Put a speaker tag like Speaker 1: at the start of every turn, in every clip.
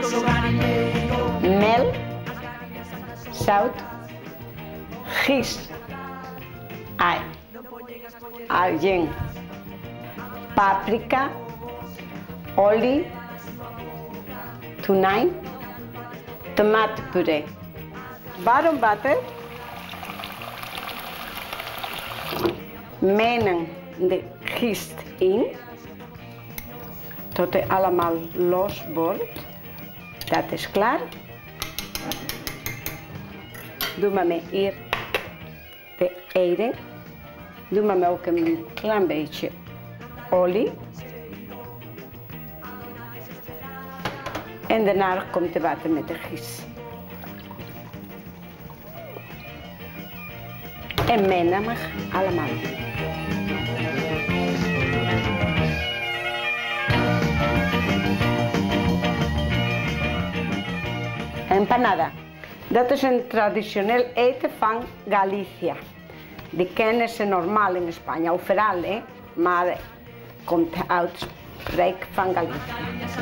Speaker 1: mel, zout, gist, aljin, paprika, olie, tonijn, tomatenpuree. Warm water. Mengen de gist in, tot het allemaal los wordt. Dat is klaar. Doe maar hier de eieren. Doe maar ook een klein beetje olie. En daarna komt het water met de gist. En mengen we allemaal. Empanada. Dat is een traditioneel eten van Galicia. Die kennen ze normaal in Spanje, overal, maar komt uit streek van Galicia.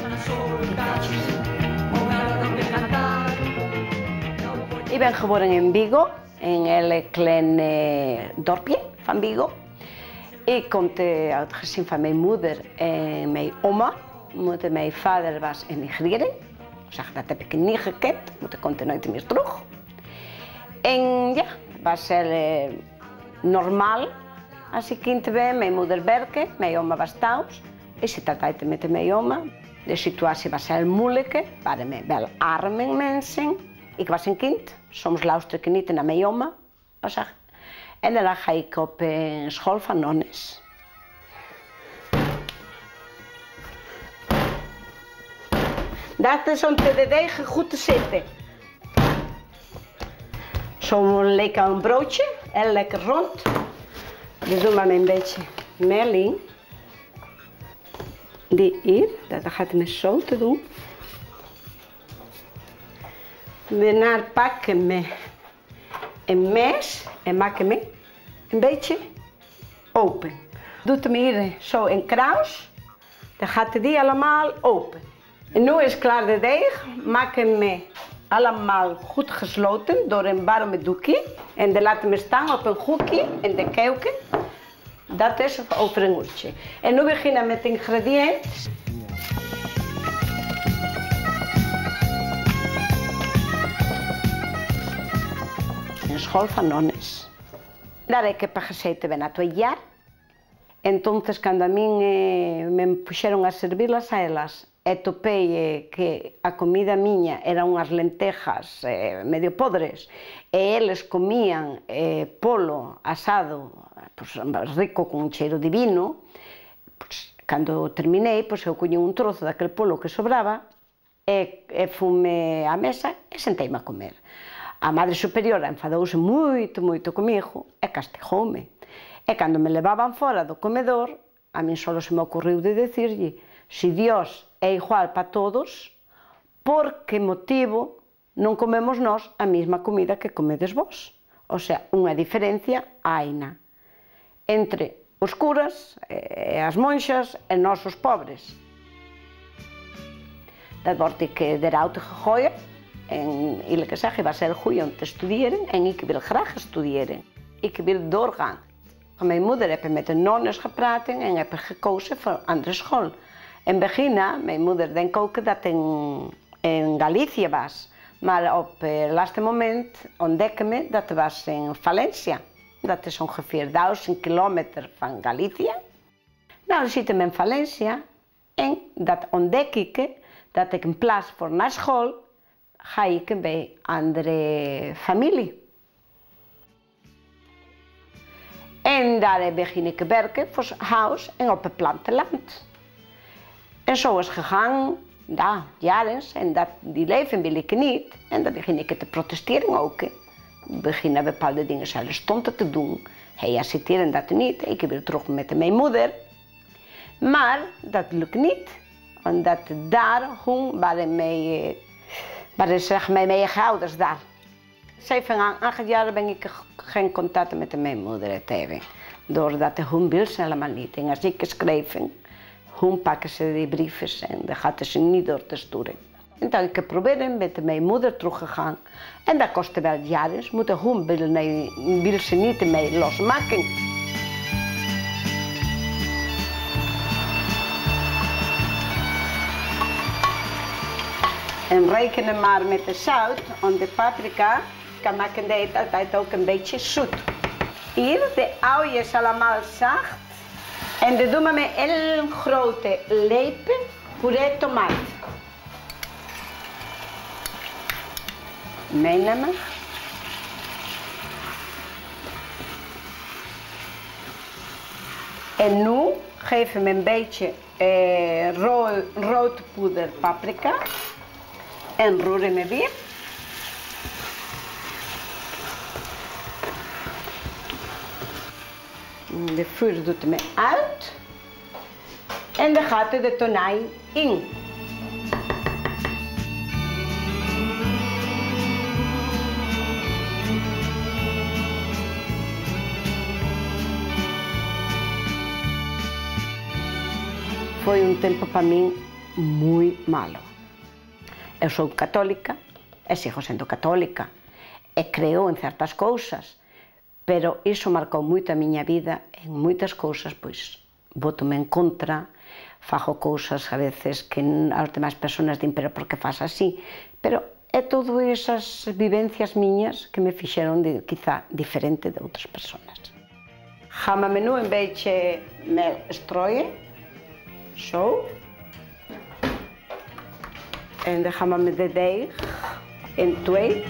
Speaker 1: Ik ben geboren in Vigo, in een klein dorpje van Vigo. Ik kom uit het gezin van mijn moeder en mijn oma. Mijn vader was emigreren. Dat heb ik niet gekend, want ik kon er nooit meer terug. En ja, het was heel normaal als ik kind ben. Mijn moeder werkte, mijn oma was thuis. Ik zit altijd met mijn oma. De situatie was heel moeilijk, waren wel arme mensen. Ik was een kind, soms luisterde ik niet naar mijn oma. En dan ga ik op een school van nonnes. Dat is om de deeg goed te zitten. Zo'n lekker broodje, heel lekker rond. Dus doen we een beetje mel in. Die hier, dat gaat me zo te doen. Daarna pakken we een mes en maken we een beetje open. Doet hem hier zo in kruis, dan gaat die allemaal open. En nu is klaar de deeg, maken we allemaal goed gesloten door een warme doekje. En dan laten we staan op een hoekje in de keuken. Dat is over een uurtje. En nu beginnen we met de ingrediënten. Een school van nonnes. Daar heb ik gezeten bijna 2 jaar. Entonces, cuando a mí me pusieron a servirlas a elas, topei que a comida miña eran unhas lentejas medio podres e eles comían polo asado rico con un cheiro divino. Cando terminei, eu coñi un trozo daquel polo que sobraba e fume á mesa e senteime a comer. A Madre Superiora enfadouse moito comigo e castigoume. E cando me levaban fora do comedor, a min só se me ocorreu de decirlle: si Dios é igual para todos, por que motivo non comemos nós a mesma comida que comedes vós? O sea, unha diferencia haina entre os curas, as monxas e nós os pobres. Dat wordt ik eruit gegooid en eerlijk gezegd, ik was heel goed om te studeren en ik wil graag studeren. Ik wil doorgaan. Mijn moeder heeft met de nonnes gepraat en heb gekozen voor een andere school. In het begin, mijn moeder denkt ook dat het in Galicië was. Maar op het laatste moment ontdekte me dat het was in Valencia. Dat is ongeveer 1000 kilometer van Galicië. Nou, dan zitten we in Valencia en dat ontdek ik dat ik in plaats voor naar school ga ik bij andere familie. En daar begin ik te werken voor het huis en op het platteland. En zo is het gegaan, ja, jaren, en die leven wil ik niet. En dan begin ik te protesteren ook. Beginnen bepaalde dingen zelf stonden te doen. Hij accepteerde dat niet, ik wil terug met mijn moeder. Maar dat lukt niet, omdat daar waren mijn ouders daar. 7 à 8 jaar ben ik geen contact met mijn moeder te hebben. Doordat hun wil ze helemaal niet. En als ik schreef, hun pakken ze die briefjes en dan gaat ze niet door te sturen. En dan ik proberen met mijn moeder teruggegaan. En dat kostte wel jaren. Moeten gewoon wil ze niet mee losmaken. En rekenen maar met de zout en de paprika. Kan maken dit altijd ook een beetje zoet. Hier, de ui is allemaal zacht. En dat doen we met een grote lepel puree tomaat. Meenemen. En nu geven we een beetje rood poeder paprika. En roeren we weer. De vuur doet me uit. En dan gaat de tonijn in. Foi um tempo para mim muito malo. Eu sou católica, e sigo sendo católica, e creo en certas cousas, pero iso marcou moito a miña vida en moitas cousas, pois bótome en contra, fago cousas a veces que as demais persoas din, pero por que faz así? Pero é todo esas vivencias miñas que me fixeron quizá diferente de outras persoas. Jamame nu en beetje mel strooien, zo. En dan gaan we met de deeg in twee.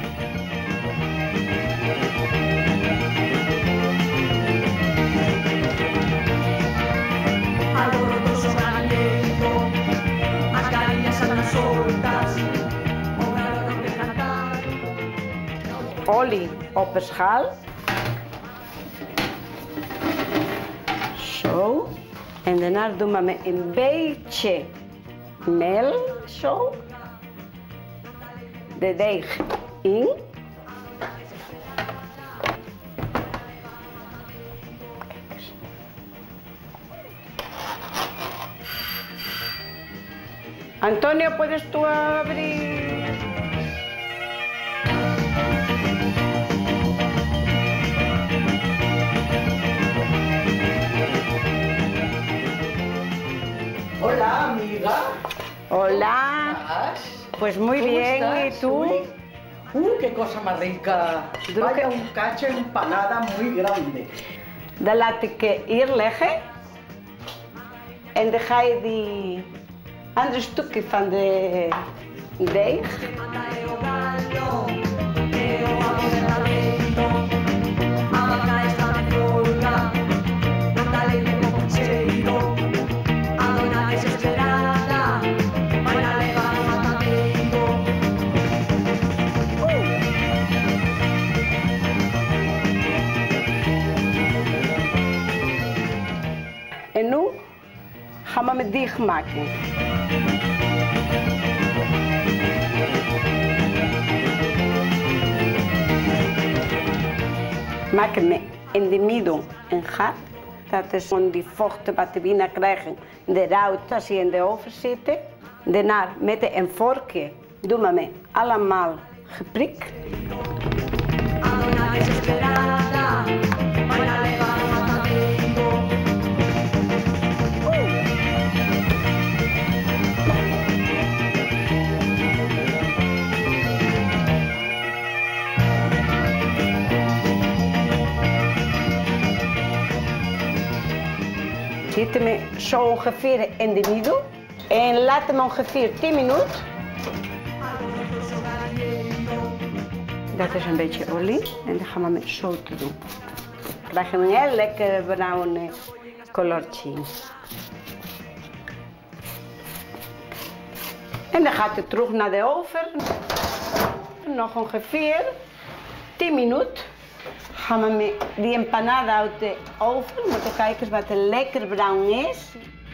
Speaker 1: Olie op een schaal. Zo. En daarna doen we met een beetje mel, zo. De deeg in. Antonio, ¿puedes tú abrir?
Speaker 2: Hola, amiga.
Speaker 1: Hola. Pues muy bien, ¿y tú?
Speaker 2: Qué cosa más rica. Vaya un cacho de empanada muy grande.
Speaker 1: Dan laat ik hier liggen. En dan ga je die andere stukje van de deeg. En nu gaan we het dicht maken. Maken we in de midden een gat. Dat is gewoon die vochten wat we binnen krijgen. De rout als je in de oven zit. Daarna met een vorkje doen we allemaal geprikt. Zitten we zo ongeveer in de midden en laten we ongeveer 10 minuten. Dat is een beetje olie en dan gaan we met zout doen. Dan krijgen we een heel lekker bruin kleurtje. En dan gaat het terug naar de oven. Nog ongeveer 10 minuten. Gaan we die empanada uit de oven, moeten kijken wat lekker bruin is.